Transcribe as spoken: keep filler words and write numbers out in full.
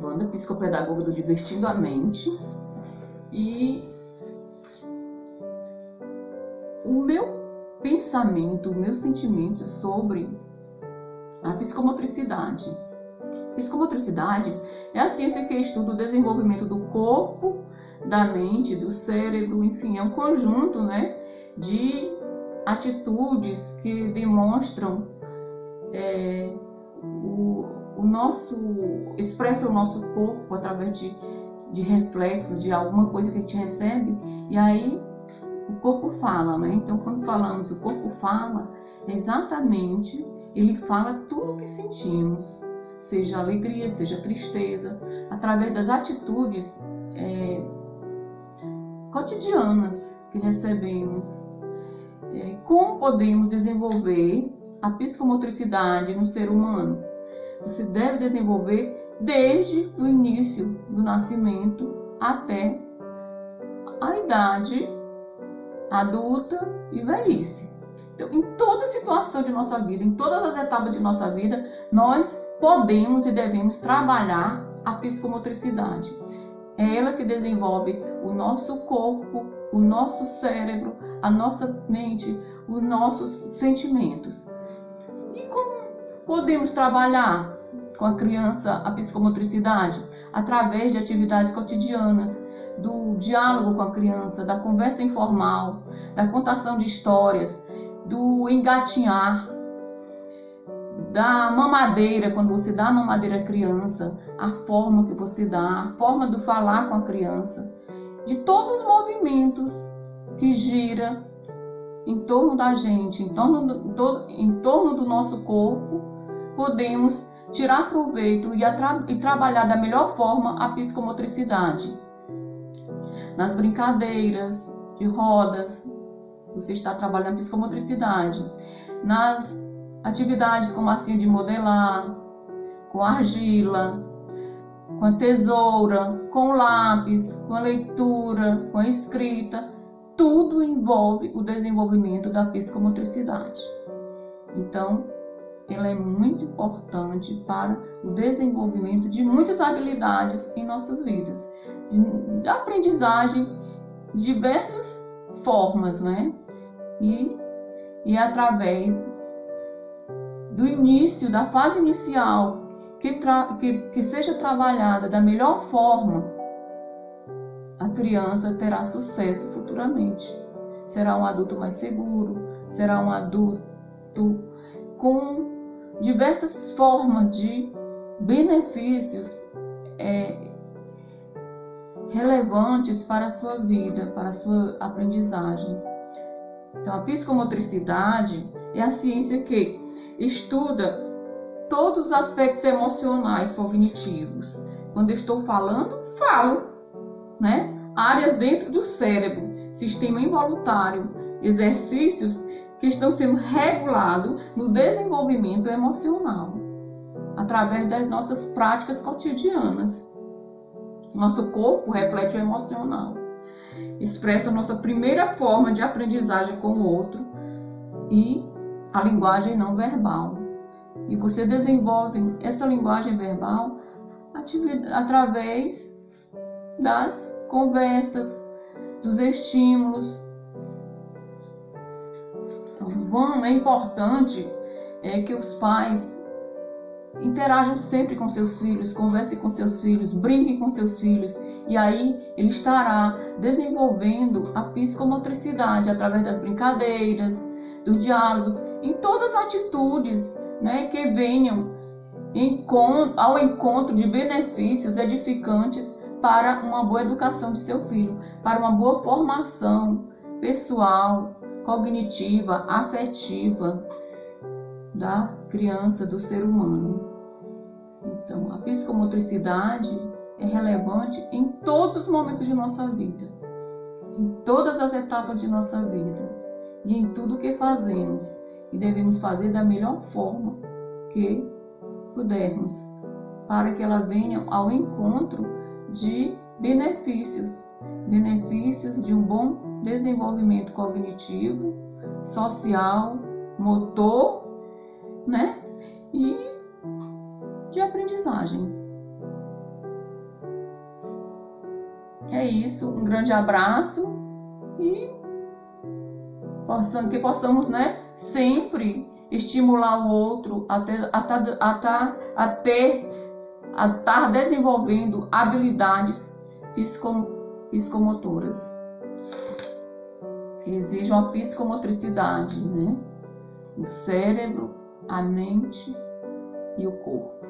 Evandra, psicopedagoga do Divertindo a Mente. E o meu pensamento, o meu sentimento sobre a psicomotricidade. Psicomotricidade é a ciência que estuda o desenvolvimento do corpo, da mente, do cérebro, enfim, é um conjunto, né, de atitudes que demonstram é, o, o nosso, expressa o nosso corpo através de, de reflexos, de alguma coisa que a gente recebe, e aí o corpo fala, né? Então, quando falamos o corpo fala, exatamente, ele fala tudo o que sentimos, seja alegria, seja tristeza, através das atitudes é, cotidianas que recebemos. É, como podemos desenvolver a psicomotricidade no ser humano? Você deve desenvolver desde o início do nascimento até a idade adulta e velhice. Então, em toda situação de nossa vida, em todas as etapas de nossa vida, nós podemos e devemos trabalhar a psicomotricidade. É ela que desenvolve o nosso corpo, o nosso cérebro, a nossa mente, os nossos sentimentos. E como podemos trabalhar com a criança a psicomotricidade? Através de atividades cotidianas, do diálogo com a criança, da conversa informal, da contação de histórias, do engatinhar, da mamadeira, quando você dá a mamadeira à criança, a forma que você dá, a forma de falar com a criança, de todos os movimentos que gira em torno da gente, em torno do, em torno do nosso corpo, podemos tirar proveito e, atra, e trabalhar da melhor forma a psicomotricidade. Nas brincadeiras de rodas, você está trabalhando a psicomotricidade. Nas atividades como assim de modelar, com argila, com a tesoura, com o lápis, com a leitura, com a escrita, tudo envolve o desenvolvimento da psicomotricidade. Então, ela é muito importante para o desenvolvimento de muitas habilidades em nossas vidas, de, de aprendizagem de diversas formas, né? E, e através do início, da fase inicial, que, tra, que, que seja trabalhada da melhor forma, a criança terá sucesso futuramente. Será um adulto mais seguro, será um adulto com diversas formas de benefícios é, relevantes para a sua vida, para a sua aprendizagem. Então, a psicomotricidade é a ciência que estuda todos os aspectos emocionais cognitivos. Quando eu estou falando, falo, né? Áreas dentro do cérebro, sistema involuntário, exercícios que estão sendo regulados no desenvolvimento emocional, através das nossas práticas cotidianas. Nosso corpo reflete o emocional, expressa a nossa primeira forma de aprendizagem com o outro e a linguagem não verbal. E você desenvolve essa linguagem verbal através das conversas, dos estímulos. Então, é importante é, que os pais interajam sempre com seus filhos, conversem com seus filhos, brinquem com seus filhos, e aí ele estará desenvolvendo a psicomotricidade através das brincadeiras, dos diálogos, em todas as atitudes, né, que venham ao encontro de benefícios edificantes para uma boa educação de seu filho, para uma boa formação pessoal, cognitiva, afetiva da criança, do ser humano. Então, a psicomotricidade é relevante em todos os momentos de nossa vida, em todas as etapas de nossa vida e em tudo que fazemos, e devemos fazer da melhor forma que pudermos, para que ela venha ao encontro de benefícios, benefícios de um bom desenvolvimento cognitivo, social, motor, né? E de aprendizagem. É isso, um grande abraço e possamos, que possamos, né, sempre estimular o outro a ter, a, a, a ter, a estar desenvolvendo habilidades psicomotoras que exijam a psicomotricidade, né? O cérebro, a mente e o corpo.